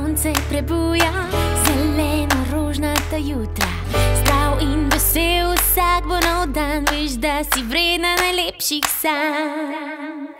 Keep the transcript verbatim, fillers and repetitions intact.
sonce prebuja, zeleno rožnata jutra. Zdrav in vesel vsak bo nov dan, veš, da si vredna najlepših sanj.